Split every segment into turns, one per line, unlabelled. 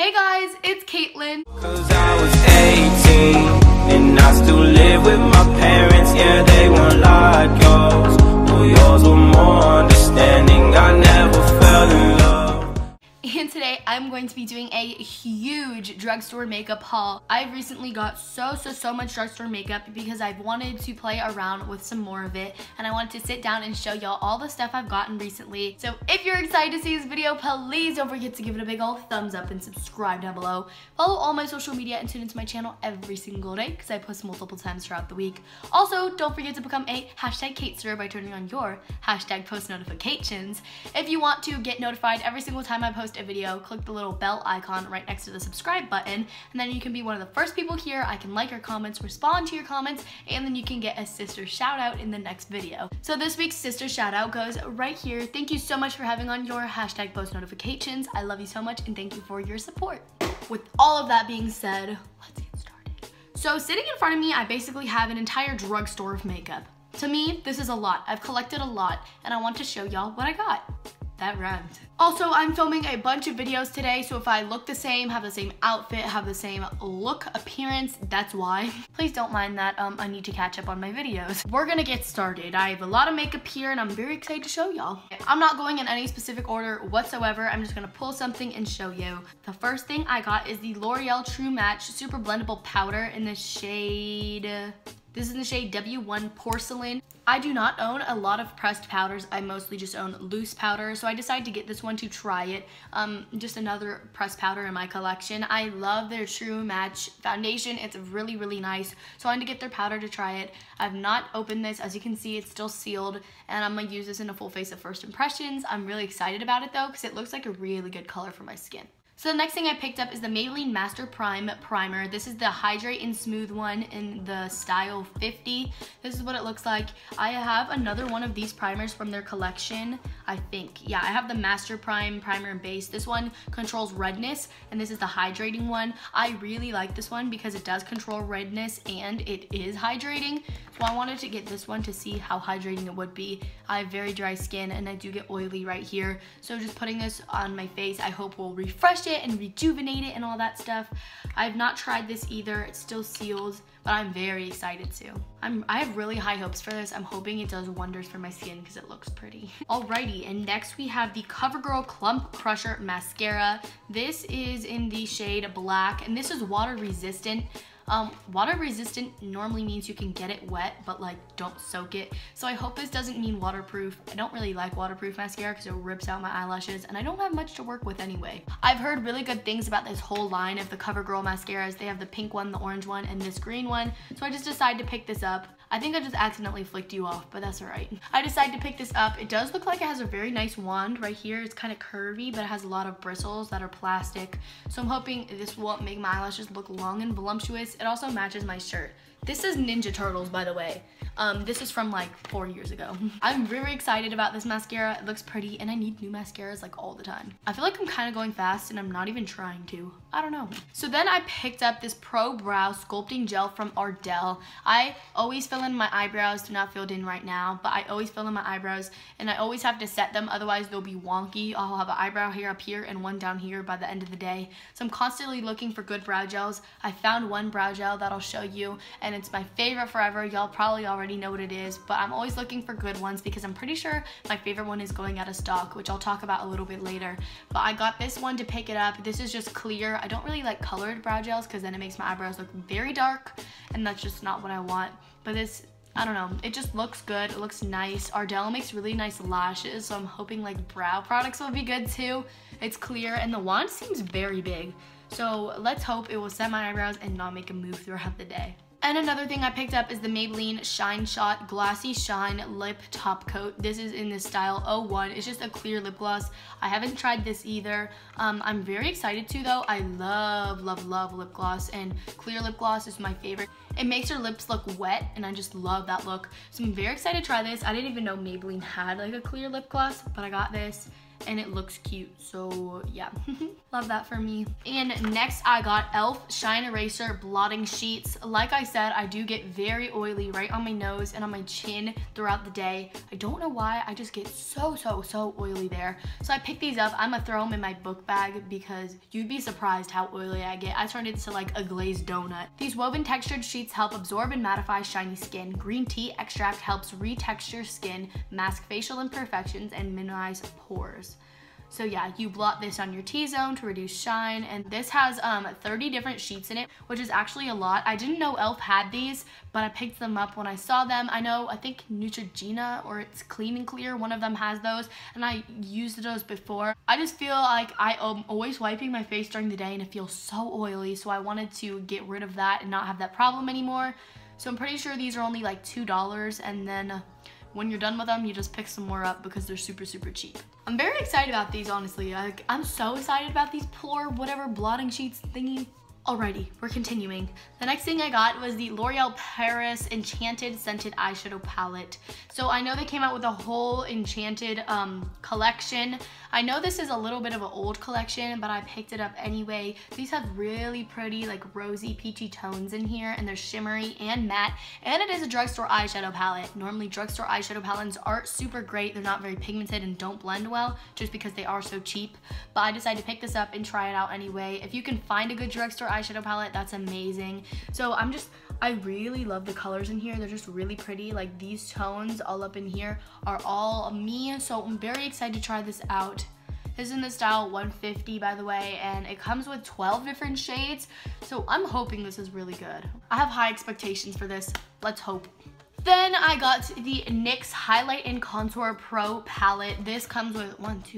Hey guys, it's Caitlin.
Cause I was 18 and I still live with my parents. Yeah, they weren't like yours. Well, yours were more understanding. I never fell in love.
And today I'm going to be doing a huge drugstore makeup haul. I recently got so much drugstore makeup because I've wanted to play around with some more of it, and I wanted to sit down and show y'all all the stuff I've gotten recently. So if you're excited to see this video, please don't forget to give it a big old thumbs up and subscribe down below. Follow all my social media and tune into my channel every single day because I post multiple times throughout the week. Also, don't forget to become a #Kaitster by turning on your #post notifications. If you want to get notified every single time I post a video, click the little bell icon right next to the subscribe button, and then you can be one of the first people here. I can like your comments, respond to your comments, and then you can get a sister shout out in the next video. So this week's sister shout out goes right here. Thank you so much for having on your #post notifications. I love you so much and thank you for your support. With all of that being said, let's get started. So sitting in front of me, I basically have an entire drugstore of makeup. To me, this is a lot. I've collected a lot and I want to show y'all what I got. That rhymed. Also, I'm filming a bunch of videos today, so if I look the same, have the same outfit, have the same look, appearance, that's why. Please don't mind that. I need to catch up on my videos. We're gonna get started. I have a lot of makeup here and I'm very excited to show y'all. I'm not going in any specific order whatsoever. I'm just gonna pull something and show you. The first thing I got is the L'Oreal True Match Super Blendable Powder in the shade... This is in the shade W1 Porcelain. I do not own a lot of pressed powders. I mostly just own loose powder, so I decided to get this one to try it. Just another pressed powder in my collection. I love their True Match foundation. It's really nice, so I wanted to get their powder to try it. I've not opened this. As you can see, it's still sealed, and I'm gonna use this in a full face of first impressions. I'm really excited about it though, because it looks like a really good color for my skin. So the next thing I picked up is the Maybelline Master Prime Primer. This is the Hydrate and Smooth one in the style 50. This is what it looks like. I have another one of these primers from their collection, I think. Yeah, I have the Master Prime Primer and Base. This one controls redness, and this is the hydrating one. I really like this one because it does control redness and it is hydrating. So I wanted to get this one to see how hydrating it would be. I have very dry skin and I do get oily right here. So just putting this on my face, I hope will refresh it and rejuvenate it and all that stuff. I have not tried this either. It's still sealed, but I'm very excited to. I have really high hopes for this. I'm hoping it does wonders for my skin because it looks pretty. Alrighty, and next we have the CoverGirl Clump Crusher Mascara. This is in the shade Black, and this is water resistant. Water resistant normally means you can get it wet, but like don't soak it. So I hope this doesn't mean waterproof. I don't really like waterproof mascara because it rips out my eyelashes and I don't have much to work with anyway. I've heard really good things about this whole line of the CoverGirl mascaras. They have the pink one, the orange one, and this green one. So I just decided to pick this up. I think I just accidentally flicked you off, but that's all right. I decided to pick this up. It does look like it has a very nice wand right here. It's kind of curvy, but it has a lot of bristles that are plastic. So I'm hoping this won't make my eyelashes look long and voluptuous. It also matches my shirt. This is Ninja Turtles, by the way. This is from like 4 years ago. I'm very excited about this mascara. It looks pretty and I need new mascaras like all the time. I feel like I'm kind of going fast and I'm not even trying to. I don't know. So then I picked up this Pro Brow Sculpting Gel from Ardell. I always fill in my eyebrows. Do not filled in right now, but I always fill in my eyebrows and I always have to set them, otherwise they'll be wonky. I'll have an eyebrow hair up here and one down here by the end of the day. So I'm constantly looking for good brow gels. I found one brow gel that I'll show you, and it's my favorite forever. Y'all probably already know what it is, but I'm always looking for good ones because I'm pretty sure my favorite one is going out of stock, which I'll talk about a little bit later. But I got this one to pick it up. This is just clear. I don't really like colored brow gels because then it makes my eyebrows look very dark, and that's just not what I want. But this, I don't know, it just looks good. It looks nice. Ardell makes really nice lashes, so I'm hoping like brow products will be good too. It's clear and the wand seems very big. So let's hope it will set my eyebrows and not make a move throughout the day. And another thing I picked up is the Maybelline Shine Shot Glassy Shine Lip Top Coat. This is in the style 01. It's just a clear lip gloss. I haven't tried this either. I'm very excited to though. I love lip gloss, and clear lip gloss is my favorite. It makes your lips look wet and I just love that look. So I'm very excited to try this. I didn't even know Maybelline had like a clear lip gloss, but I got this. and it looks cute. So yeah, love that for me. And next I got e.l.f. Shine Eraser Blotting Sheets. Like I said, I do get very oily right on my nose and on my chin throughout the day. I don't know why, I just get so oily there. So I picked these up. I'm gonna throw them in my book bag because you'd be surprised how oily I get. I turned it into like a glazed donut. These woven textured sheets help absorb and mattify shiny skin. Green tea extract helps retexture skin, mask facial imperfections, and minimize pores. So yeah, you blot this on your T-zone to reduce shine, and this has 30 different sheets in it, which is actually a lot. I didn't know e.l.f. had these, but I picked them up when I saw them. I think Neutrogena or it's Clean and Clear, one of them has those, and I used those before. I just feel like I am always wiping my face during the day and it feels so oily, so I wanted to get rid of that and not have that problem anymore. So I'm pretty sure these are only like $2, and then when you're done with them, you just pick some more up because they're super cheap. I'm very excited about these, honestly. I'm so excited about these whatever blotting sheets thingy. Alrighty, we're continuing. The next thing I got was the L'Oreal Paris Enchanted Scented Eyeshadow Palette. So I know they came out with a whole Enchanted collection. I know this is a little bit of an old collection, but I picked it up anyway. These have really pretty, like, rosy, peachy tones in here, and they're shimmery and matte, and it is a drugstore eyeshadow palette. Normally, drugstore eyeshadow palettes aren't super great. They're not very pigmented and don't blend well, just because they are so cheap. But I decided to pick this up and try it out anyway. If you can find a good drugstore eyeshadow palette, that's amazing. So I really love the colors in here. They're just really pretty. Like, these tones all up in here are all me, so I'm very excited to try this out. This is in the style 150, by the way, and it comes with 12 different shades, so I'm hoping this is really good. I have high expectations for this. Let's hope. Then I got the NYX Highlight and Contour Pro Palette. This comes with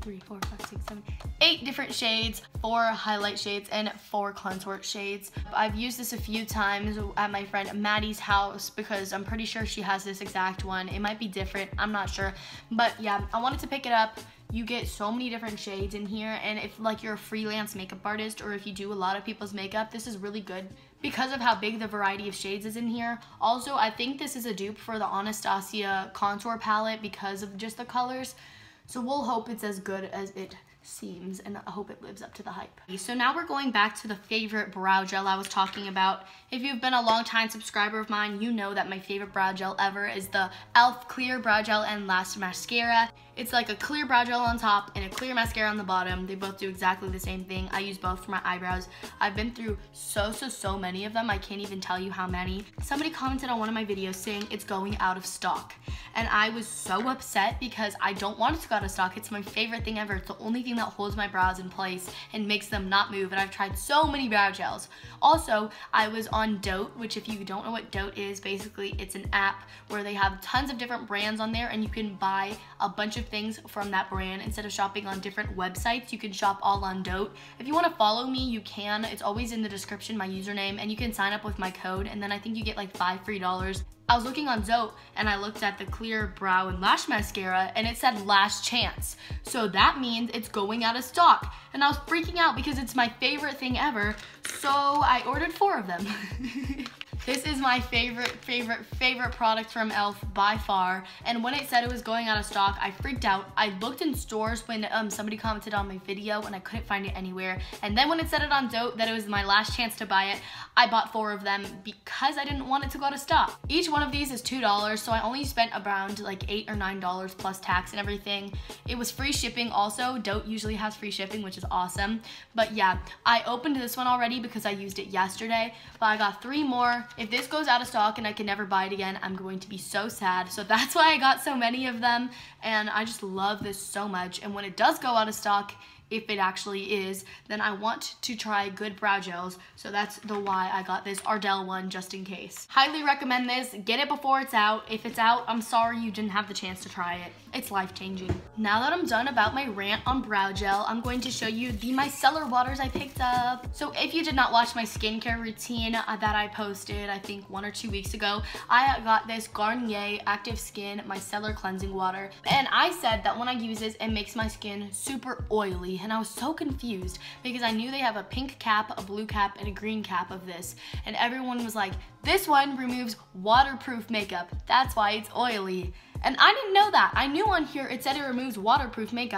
8 different shades, 4 highlight shades, and 4 contour shades. I've used this a few times at my friend Maddie's house because I'm pretty sure she has this exact one. It might be different, I'm not sure. But yeah, I wanted to pick it up. You get so many different shades in here, and if like you're a freelance makeup artist or if you do a lot of people's makeup, this is really good because of how big the variety of shades is in here. Also, I think this is a dupe for the Anastasia contour palette because of just the colors. So we'll hope it's as good as it seems, and I hope it lives up to the hype. So now we're going back to the favorite brow gel I was talking about. If you've been a long-time subscriber of mine, you know that my favorite brow gel ever is the e.l.f. Clear Brow Gel and Lash Mascara. It's like a clear brow gel on top and a clear mascara on the bottom. They both do exactly the same thing. I use both for my eyebrows. I've been through so many of them. I can't even tell you how many. Somebody commented on one of my videos saying it's going out of stock, and I was so upset because I don't want it to go out of stock. It's my favorite thing ever. It's the only thing that holds my brows in place and makes them not move, and I've tried so many brow gels. Also, I was on Dote, which if you don't know what Dote is, basically it's an app where they have tons of different brands on there, and you can buy a bunch of things from that brand. Instead of shopping on different websites, you can shop all on Dote. If you want to follow me, you can. It's always in the description, my username, and you can sign up with my code, and then I think you get like $5 free. I was looking on Dote and I looked at the clear brow and lash mascara and it said last chance. So that means it's going out of stock. And I was freaking out because it's my favorite thing ever. So I ordered 4 of them. This is my favorite product from e.l.f. by far. And when it said it was going out of stock, I freaked out. I looked in stores when somebody commented on my video and I couldn't find it anywhere. And then when it said it on Dote that it was my last chance to buy it, I bought 4 of them because I didn't want it to go out of stock. Each one of these is $2, so I only spent around like $8 or $9 plus tax and everything. It was free shipping also. Dote usually has free shipping, which is awesome. But yeah, I opened this one already because I used it yesterday, but I got 3 more. If this goes out of stock and I can never buy it again, I'm going to be so sad. So that's why I got so many of them, and I just love this so much. And when it does go out of stock, if it actually is, then I want to try good brow gels. So that's the why I got this Ardell one just in case. Highly recommend this. Get it before it's out. If it's out, I'm sorry you didn't have the chance to try it. It's life-changing. Now that I'm done about my rant on brow gel, I'm going to show you the micellar waters I picked up. So if you did not watch my skincare routine that I posted, I think 1 or 2 weeks ago, I got this Garnier Active Skin Micellar Cleansing Water. And I said that when I use this, it makes my skin super oily. And I was so confused because I knew they have a pink cap, a blue cap, and a green cap of this. And everyone was like, this one removes waterproof makeup. That's why it's oily. And I didn't know that. I knew on here it said it removes waterproof makeup,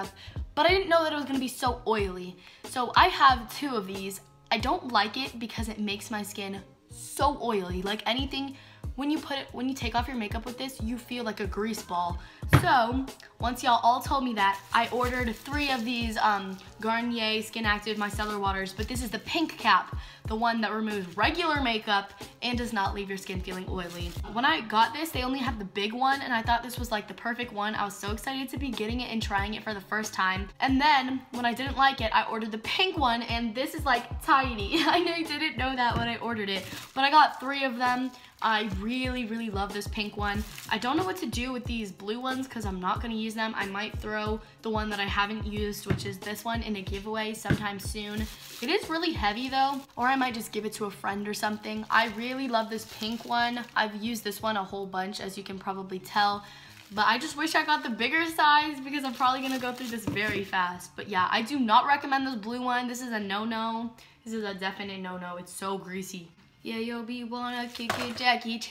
but I didn't know that it was gonna be so oily. So I have 2 of these. I don't like it because it makes my skin so oily. Like anything, when you take off your makeup with this, you feel like a grease ball. So once y'all all told me that, I ordered 3 of these Garnier Skin Active Micellar Waters, but this is the pink cap, the one that removes regular makeup and does not leave your skin feeling oily. When I got this, they only had the big one, and I thought this was like the perfect one. I was so excited to be getting it and trying it for the first time. And then when I didn't like it, I ordered the pink one, and this is like tiny. I didn't know that when I ordered it, but I got 3 of them. I really, really love this pink one. I don't know what to do with these blue ones because I'm not gonna use them. I might throw the one that I haven't used, which is this one, in a giveaway sometime soon. It is really heavy though, or I might just give it to a friend or something. I really love this pink one. I've used this one a whole bunch, as you can probably tell. But I just wish I got the bigger size because I'm probably gonna go through this very fast. But yeah, I do not recommend this blue one. This is a no-no. This is a definite no-no. It's so greasy. Yeah, yo, be wanna kick it, Jackie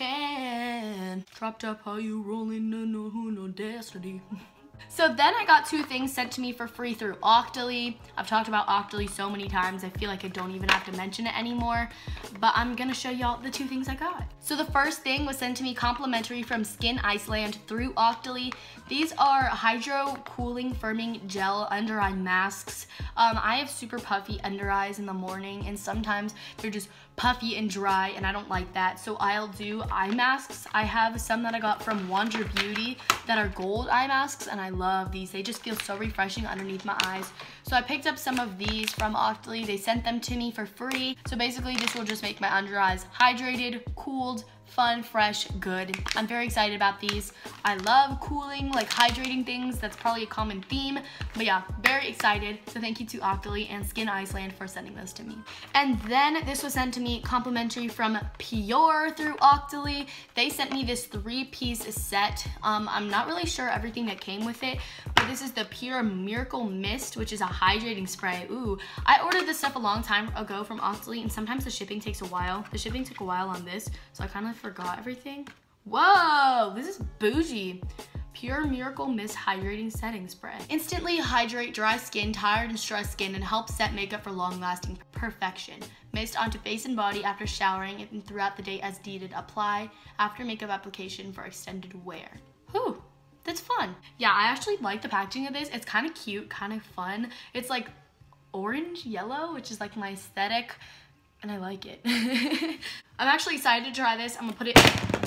Chan. Drop top, how you rolling? No, who no destiny. So then I got 2 things sent to me for free through Octoly. I've talked about Octoly so many times, I feel like I don't even have to mention it anymore, but I'm gonna show y'all the 2 things I got. So the first thing was sent to me complimentary from Skin Iceland through Octoly. These are Hydro Cooling Firming Gel Under Eye Masks. I have super puffy under eyes in the morning, and sometimes they're just puffy and dry, and I don't like that, so I'll do eye masks. I have some that I got from Wander Beauty that are gold eye masks, and I love these. They just feel so refreshing underneath my eyes. So I picked up some of these from Octoly. They sent them to me for free. So basically this will just make my under eyes hydrated, cooled, fun, fresh, good. I'm very excited about these. I love cooling, like hydrating things. That's probably a common theme, but yeah, very excited. So thank you to Octoly and Skin Iceland for sending those to me. And then this was sent to me complimentary from Pure through Octoly. They sent me this 3-piece set. I'm not really sure everything that came with it, but this is the Pure Miracle Mist, which is a hydrating spray. Ooh, I ordered this stuff a long time ago from Octoly, and sometimes the shipping takes a while. The shipping took a while on this, so I kind of forgot everything. Whoa, this is bougie. Pure Miracle Mist Hydrating Setting Spray. Instantly hydrate dry skin, tired and stressed skin, and help set makeup for long-lasting perfection. Mist onto face and body after showering and throughout the day as needed. Apply after makeup application for extended wear. Whew, that's fun. Yeah, I actually like the packaging of this. It's kind of cute, kind of fun. It's like orange yellow, which is like my aesthetic, and I like it. I'm actually excited to try this. I'm gonna put it,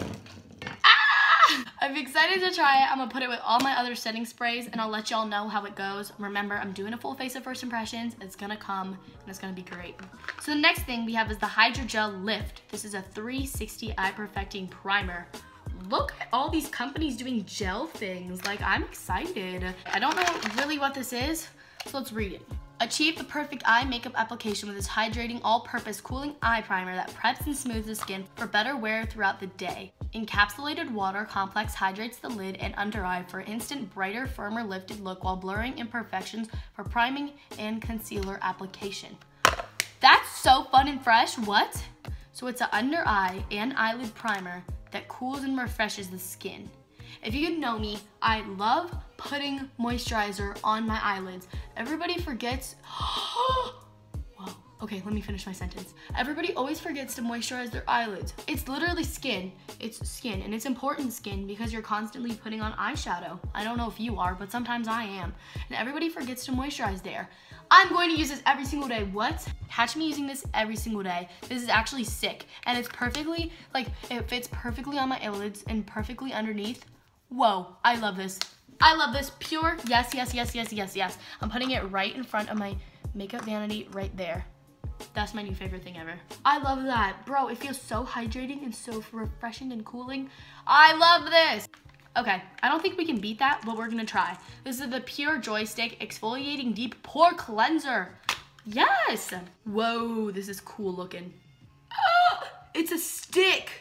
I'm excited to try it. I'm gonna put it with all my other setting sprays, and I'll let y'all know how it goes. Remember, I'm doing a full face of first impressions. It's gonna come, and it's gonna be great. So the next thing we have is the Hydrogel Lift. This is a 360 eye perfecting primer. Look at all these companies doing gel things. Like, I'm excited. I don't know really what this is, so let's read it. Achieve the perfect eye makeup application with this hydrating, all-purpose cooling eye primer that preps and smooths the skin for better wear throughout the day. Encapsulated water complex hydrates the lid and under eye for instant brighter, firmer, lifted look while blurring imperfections for priming and concealer application. That's so fun and fresh. What? So it's an under eye and eyelid primer that cools and refreshes the skin. If you know me, I love putting moisturizer on my eyelids. Everybody forgets, whoa, okay, let me finish my sentence. Everybody always forgets to moisturize their eyelids. It's literally skin. It's skin, and it's important skin because you're constantly putting on eyeshadow. I don't know if you are, but sometimes I am. And everybody forgets to moisturize there. I'm going to use this every single day. What? Catch me using this every single day. This is actually sick. And it's perfectly, like, it fits perfectly on my eyelids and perfectly underneath. Whoa, I love this. I love this. Pure, yes, yes, yes, yes, yes, yes. I'm putting it right in front of my makeup vanity right there. That's my new favorite thing ever. I love that. Bro, it feels so hydrating and so refreshing and cooling. I love this. Okay, I don't think we can beat that, but we're gonna try. This is the Pure Joystick Exfoliating Deep Pore Cleanser. Yes! Whoa, this is cool looking. Oh, it's a stick.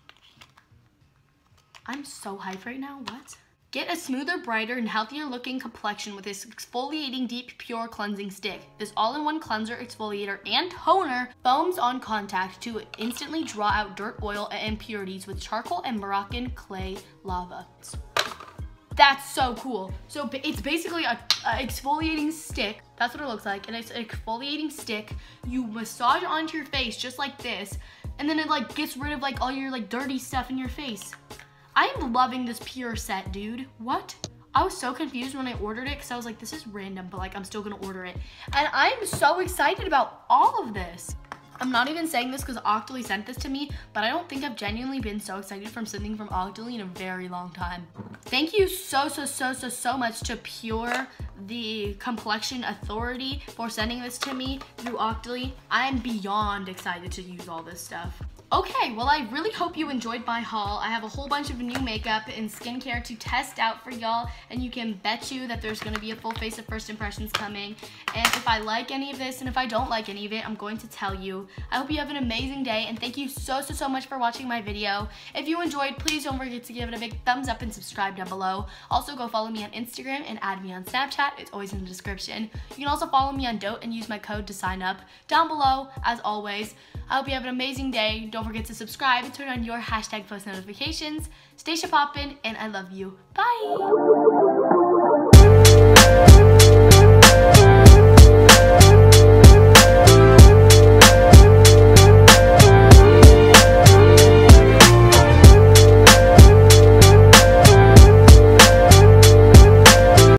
I'm so hyped right now, what? Get a smoother, brighter, and healthier looking complexion with this exfoliating deep pure cleansing stick. This all-in-one cleanser, exfoliator, and toner foams on contact to instantly draw out dirt, oil, and impurities with charcoal and Moroccan clay lava. That's so cool. So it's basically a exfoliating stick. That's what it looks like. And it's an exfoliating stick. You massage onto your face just like this. And then it like gets rid of like all your like dirty stuff in your face. I am loving this Pure set, dude. What? I was so confused when I ordered it because I was like, this is random, but like I'm still gonna order it. And I'm so excited about all of this. I'm not even saying this because Octoly sent this to me, but I don't think I've genuinely been so excited from something from Octoly in a very long time. Thank you so much to Pure, the complexion authority, for sending this to me through Octoly. I am beyond excited to use all this stuff. Okay, well, I really hope you enjoyed my haul. I have a whole bunch of new makeup and skincare to test out for y'all, and you can bet you that there's gonna be a full face of first impressions coming. And if I like any of this, and if I don't like any of it, I'm going to tell you. I hope you have an amazing day, and thank you so much for watching my video. If you enjoyed, please don't forget to give it a big thumbs up and subscribe down below. Also, go follow me on Instagram and add me on Snapchat. It's always in the description. You can also follow me on Dote and use my code to sign up down below, as always. I hope you have an amazing day. Don't forget to subscribe and turn on your #post notifications. Stay poppin', and I love you. Bye!